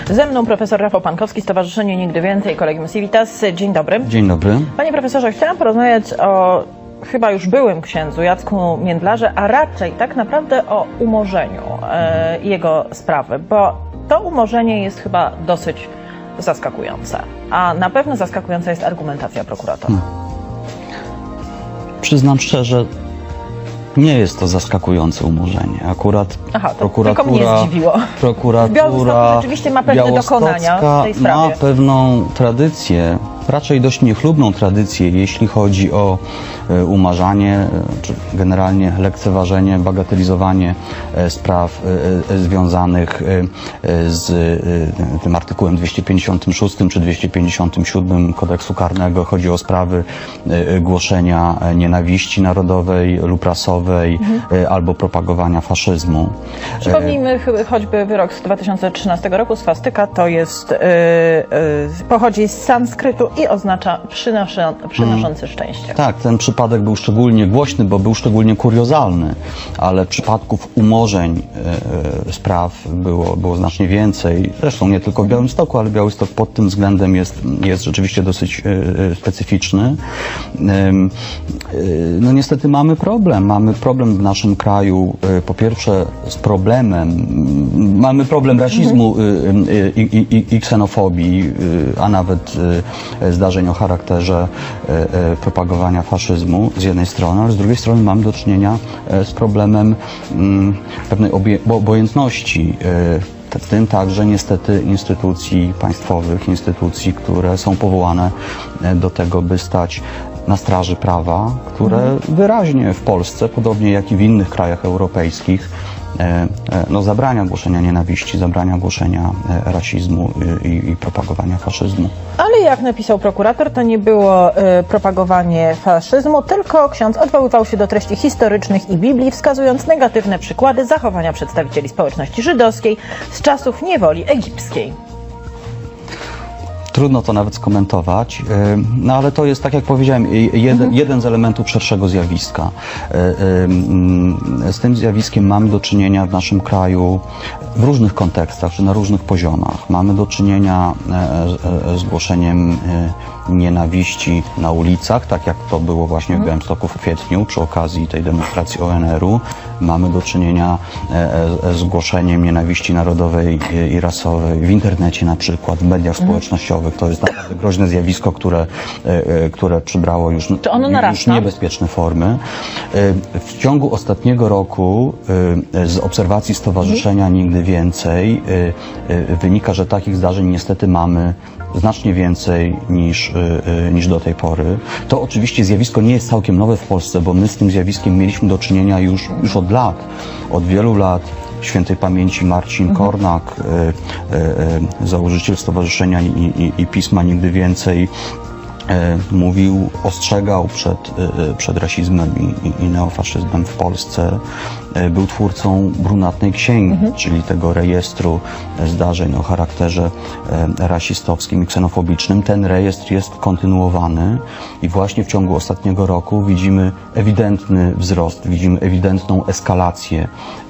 Ze mną profesor Rafał Pankowski, Stowarzyszenie Nigdy Więcej, Collegium Civitas. Dzień dobry. Dzień dobry. Panie profesorze, chciałam porozmawiać o chyba już byłym księdzu Jacku Międlarze, a raczej tak naprawdę o umorzeniu jego sprawy, bo to umorzenie jest chyba dosyć zaskakujące, a na pewno zaskakująca jest argumentacja prokuratora. Przyznam szczerze, nie jest to zaskakujące umorzenie. Akurat tylko mnie zdziwiło. Prokuratura rzeczywiście ma pewne dokonania w tej sprawie. Ma pewną tradycję, raczej dość niechlubną tradycję, jeśli chodzi o umarzanie, czy generalnie lekceważenie, bagatelizowanie spraw związanych z tym artykułem 256 czy 257 Kodeksu Karnego. Chodzi o sprawy głoszenia nienawiści narodowej lub rasowej albo propagowania faszyzmu. Przypomnijmy choćby wyrok z 2013 roku, swastyka to jest, pochodzi z sanskrytu i oznacza przynoszący szczęście. Tak, ten przypadek był szczególnie głośny, bo był szczególnie kuriozalny, ale przypadków umorzeń spraw było znacznie więcej. Zresztą nie tylko w Białymstoku, ale Białystok pod tym względem jest rzeczywiście dosyć specyficzny. No niestety mamy problem w naszym kraju, po pierwsze z problemem, mamy problem rasizmu i ksenofobii, a nawet zdarzeń o charakterze propagowania faszyzmu z jednej strony, ale z drugiej strony mamy do czynienia z problemem pewnej obojętności, w tym także niestety instytucji państwowych, instytucji, które są powołane do tego, by stać na straży prawa, które wyraźnie w Polsce, podobnie jak i w innych krajach europejskich, zabrania głoszenia nienawiści, zabrania głoszenia rasizmu i propagowania faszyzmu. Ale jak napisał prokurator, to nie było propagowanie faszyzmu, tylko ksiądz odwoływał się do treści historycznych i Biblii, wskazując negatywne przykłady zachowania przedstawicieli społeczności żydowskiej z czasów niewoli egipskiej. Trudno to nawet skomentować, no ale to jest, tak jak powiedziałem, jeden z elementów szerszego zjawiska. Z tym zjawiskiem mamy do czynienia w naszym kraju w różnych kontekstach, czy na różnych poziomach. Mamy do czynienia z głoszeniem nienawiści na ulicach, tak jak to było właśnie w Białymstoku w kwietniu przy okazji tej demonstracji ONR-u. Mamy do czynienia z głoszeniem nienawiści narodowej i rasowej w internecie na przykład, w mediach społecznościowych. To jest naprawdę groźne zjawisko, które przybrało już niebezpieczne formy. W ciągu ostatniego roku z obserwacji Stowarzyszenia Nigdy Więcej wynika, że takich zdarzeń niestety mamy znacznie więcej niż do tej pory. To oczywiście zjawisko nie jest całkiem nowe w Polsce, bo my z tym zjawiskiem mieliśmy do czynienia już od lat, od wielu lat. Świętej pamięci Marcin Kornak, założyciel Stowarzyszenia i Pisma Nigdy Więcej, mówił, ostrzegał przed rasizmem i neofaszyzmem w Polsce. Był twórcą brunatnej księgi, czyli tego rejestru zdarzeń o charakterze rasistowskim i ksenofobicznym. Ten rejestr jest kontynuowany i właśnie w ciągu ostatniego roku widzimy wzrost, widzimy ewidentną eskalację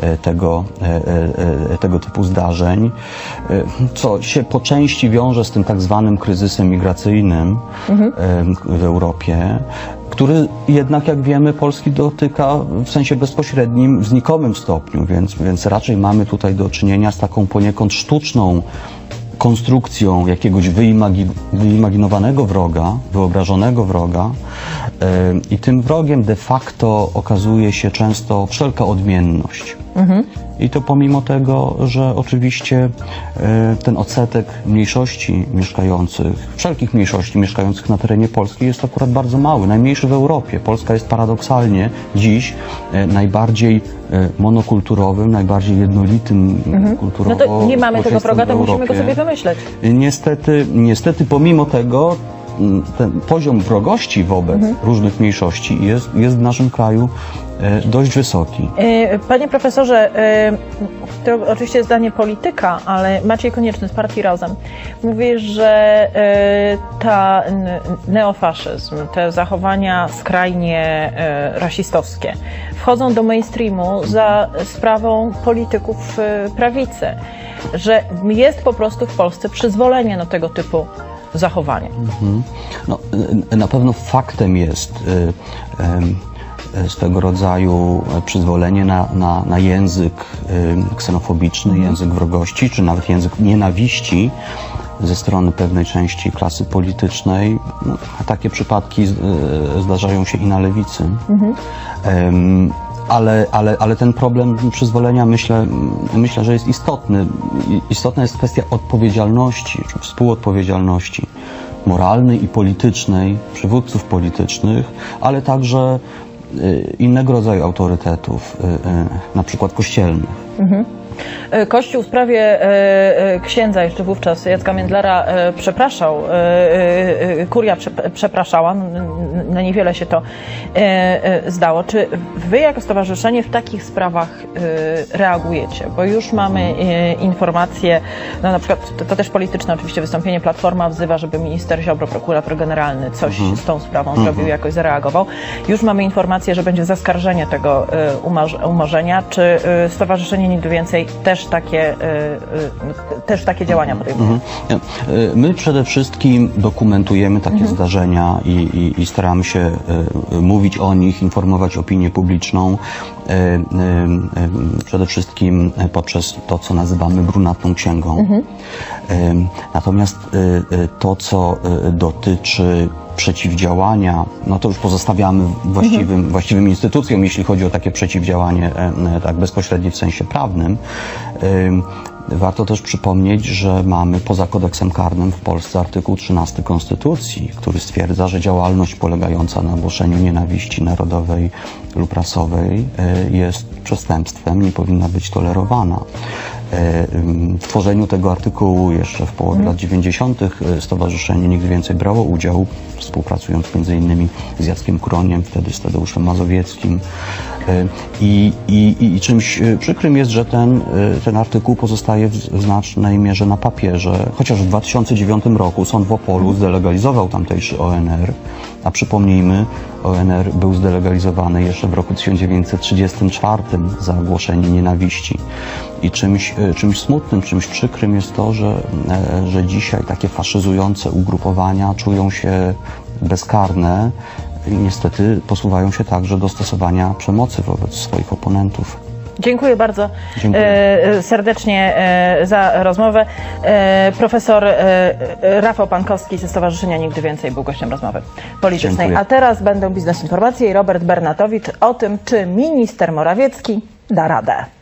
tego typu zdarzeń, co się po części wiąże z tym tak zwanym kryzysem migracyjnym w Europie, który jednak, jak wiemy, Polski dotyka w sensie bezpośrednim w znikomym stopniu, więc raczej mamy tutaj do czynienia z taką poniekąd sztuczną konstrukcją jakiegoś wyimaginowanego wroga, wyobrażonego wroga, i tym wrogiem de facto okazuje się często wszelka odmienność. I to pomimo tego, że oczywiście ten odsetek mniejszości mieszkających, wszelkich mniejszości mieszkających na terenie Polski jest akurat bardzo mały, najmniejszy w Europie. Polska jest paradoksalnie dziś najbardziej monokulturowym, najbardziej jednolitym kulturowo. No to nie mamy tego proga, to musimy go sobie wymyśleć. Niestety pomimo tego ten poziom wrogości wobec różnych mniejszości jest w naszym kraju dość wysoki. Panie profesorze, to oczywiście zdanie polityka, ale Maciej Konieczny z partii Razem mówi, że ta neofaszyzm, te zachowania skrajnie rasistowskie wchodzą do mainstreamu za sprawą polityków prawicy, że jest po prostu w Polsce przyzwolenie na tego typu zachowania. No, na pewno faktem jest swego rodzaju przyzwolenie na język ksenofobiczny, język wrogości, czy nawet język nienawiści ze strony pewnej części klasy politycznej. No, takie przypadki zdarzają się i na lewicy. Ale ten problem przyzwolenia myślę, że jest istotny. Istotna jest kwestia odpowiedzialności, czy współodpowiedzialności moralnej i politycznej przywódców politycznych, ale także innego rodzaju autorytetów, na przykład kościelnych. Kościół w sprawie księdza jeszcze wówczas Jacka Międlara przepraszał, kuria przepraszała, na niewiele się to zdało. Czy wy jako stowarzyszenie w takich sprawach reagujecie? Bo już mamy informacje, no na przykład to też polityczne oczywiście wystąpienie, Platforma wzywa, żeby minister Ziobro, prokurator generalny coś z tą sprawą zrobił, jakoś zareagował. Już mamy informację, że będzie zaskarżenie tego umorzenia. Czy stowarzyszenie Nigdy Więcej też takie działania podejmuje? My przede wszystkim dokumentujemy takie zdarzenia i staramy się mówić o nich, informować opinię publiczną, przede wszystkim poprzez to, co nazywamy brunatną księgą. Natomiast to, co dotyczy przeciwdziałania, no to już pozostawiamy właściwym instytucjom, jeśli chodzi o takie przeciwdziałanie tak bezpośrednie w sensie prawnym. Warto też przypomnieć, że mamy poza kodeksem karnym w Polsce artykuł 13 Konstytucji, który stwierdza, że działalność polegająca na głoszeniu nienawiści narodowej lub rasowej jest przestępstwem, nie powinna być tolerowana. W tworzeniu tego artykułu jeszcze w połowie lat 90. Stowarzyszenie Nigdy Więcej brało udział, współpracując m.in. z Jackiem Kuroniem, wtedy z Tadeuszem Mazowieckim. I czymś przykrym jest, że ten artykuł pozostaje w znacznej mierze na papierze, chociaż w 2009 roku sąd w Opolu zdelegalizował tamtejszy ONR, a przypomnijmy, ONR był zdelegalizowany jeszcze w roku 1934 za głoszenie nienawiści. I czymś smutnym, czymś przykrym jest to, że dzisiaj takie faszyzujące ugrupowania czują się bezkarne i niestety posuwają się także do stosowania przemocy wobec swoich oponentów. Dziękuję bardzo serdecznie za rozmowę. Profesor Rafał Pankowski ze Stowarzyszenia Nigdy Więcej był gościem rozmowy politycznej. Dziękuję. A teraz będą biznes informacje i Robert Bernatowicz o tym, czy minister Morawiecki da radę.